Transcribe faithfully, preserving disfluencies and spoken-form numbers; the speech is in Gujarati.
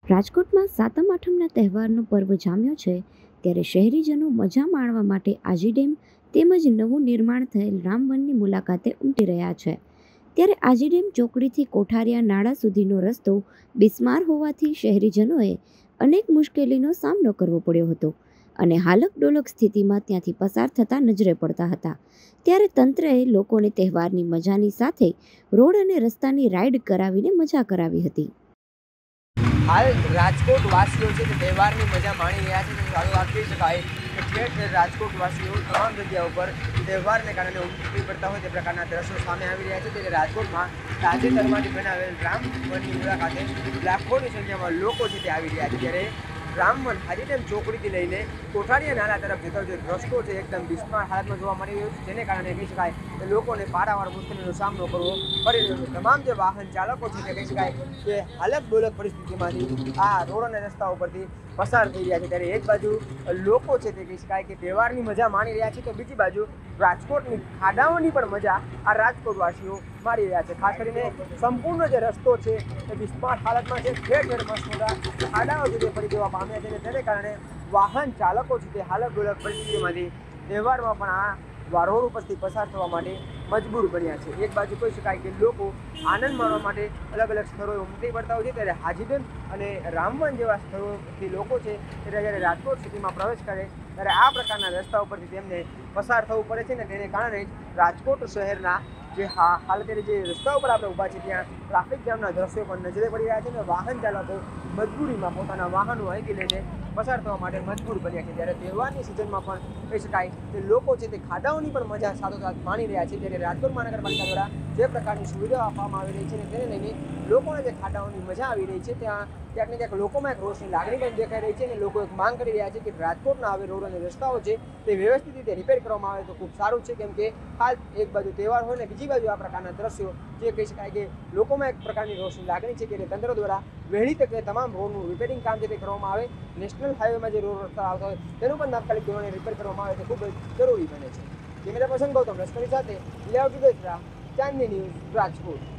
રાજકોટમાં સાતમ આઠમના તહેવારનો પર્વ જામ્યો છે ત્યારે શહેરીજનો મજા માણવા માટે આજી ડેમ તેમજ નવું નિર્માણ થયેલ રામવનની મુલાકાતે ઉમટી રહ્યા છે। ત્યારે આજી ડેમ ચોકડીથી કોઠારિયા નાળા સુધીનો રસ્તો બિસ્માર હોવાથી શહેરીજનોએ અનેક મુશ્કેલીનો સામનો કરવો પડ્યો હતો અને હાલક ડોલક સ્થિતિમાં ત્યાંથી પસાર થતા નજરે પડતા હતા। ત્યારે તંત્રએ લોકોને તહેવારની મજાની સાથે રોડ અને રસ્તાની રાઈડ કરાવીને મજા કરાવી હતી। हाल राजकोट वासीओ छे तहेवारनी मजा माणी रह्या छे। चालू વાત કહી શકાય કે ઠેર ઠેર રાજકોટ વાસીઓ તમાम जग्याओं पर તહેવારને કારણે ઉમટી પડતા હોય તે પ્રકારના દ્રશ્યો સામે આવી રહ્યા છે। ત્યારે રાજકોટમાં તાજેતરમાં બનાવેલ રામવનની મુલાકાતે લાખોની સંખ્યામાં લોકો છે તે આવી રહ્યા છે। ત્યારે રામવન આજી ડેમ ચોકડીથી લઈને કોઠારિયા નાળા તરફ જતો જે રસ્તો છે એકદમ બિસ્માર હાલતમાં જોવા મળી રહ્યો છે, જેને કારણે કહી શકાય કે લોકોને પારાવાર મુશ્કેલીનો સામનો કરવો પડી રહ્યો છે। તમામ જે વાહન ચાલકો છે તે કહી શકાય કે હાલક ડોલક પરિસ્થિતિમાંથી આ રોડ અને રસ્તા ઉપરથી પસાર થઈ રહ્યા છે। ત્યારે એક બાજુ લોકો છે તે કહી શકાય કે તહેવારની મજા માણી રહ્યા છે, તો બીજી બાજુ રાજકોટની ખાડાઓની પણ મજા આ રાજકોટવાસીઓ માણી રહ્યા છે। ખાસ કરીને સંપૂર્ણ જે રસ્તો છે એ બિસ્માર હાલતમાં છે, ઠેર ઠેર મસ્ત મોટા ખાડાઓ છે તે પડી જવા પામ્યા છે, તેને કારણે વાહન ચાલકો છે તે હાલક ડોલક પરિસ્થિતિમાંથી તહેવારમાં પણ આ રોડ ઉપરથી પસાર થવા માટે મજબૂર બન્યા છે। એક બાજુ કહી શકાય કે લોકો આનંદ માણવા માટે અલગ અલગ સ્થળોએ ઉમટી પડતા હોય છે, ત્યારે હાજી ડેમ અને રામવન જેવા સ્થળોથી લોકો છે ત્યારે જ્યારે રાજકોટ સિટીમાં પ્રવેશ કરે ત્યારે આ પ્રકારના રસ્તા ઉપરથી તેમને પસાર થવું પડે છે, ને તેને કારણે રાજકોટ શહેરના જે હા હાલ અત્યારે જે રસ્તા ઉપર આપણે ઊભા છે ત્યાં ટ્રાફિક જામના દ્રશ્યો પણ નજરે પડી રહ્યા છે, અને વાહન ચાલકો મજબૂરીમાં પોતાના વાહનો અહીંથી લઈને પસાર થવા માટે મજબૂર બન્યા છે। ત્યારે તહેવારની સિઝનમાં પણ કહી શકાય કે લોકો છે તે ખાડાઓની પણ મજા સાથોસાથ માણી રહ્યા છે। ત્યારે રાજકોટ મહાનગરપાલિકા દ્વારા જે પ્રકારની સુવિધાઓ આપવામાં આવી રહી છે ને તેને લઈને લોકોને જે ખાડાઓની મજા આવી રહી છે ત્યાં ક્યાંક ને ક્યાંક લોકોમાં એક રોષની લાગણી પણ દેખાઈ રહી છે, અને લોકો એક માંગ કરી રહ્યા છે કે રાજકોટના હવે રોડ અને રસ્તાઓ છે તે વ્યવસ્થિત રીતે રિપેર કરવામાં આવે તો ખૂબ સારું છે, કેમ કે હાલ એક બાજુ તહેવાર હોય ને બીજી બાજુ આ પ્રકારના દ્રશ્યો જે કહી શકાય કે લોકોમાં એક પ્રકારની રોષની લાગણી છે કે તંત્ર દ્વારા વહેલી તકે તમામ રોડનું રિપેરિંગ કામ જે તે કરવામાં આવે, નેશનલ હાઈવેમાં જે રોડ રસ્તા આવતા હોય તેનું પણ તાત્કાલિક ધોરણે રિપેર કરવામાં આવે તો ખૂબ જ જરૂરી બને છે। કેમેરા પર્સન ગૌતમ લશ્કરી સાથે લેઆઉટ ચાંદની ન્યૂઝ રાજકોટ।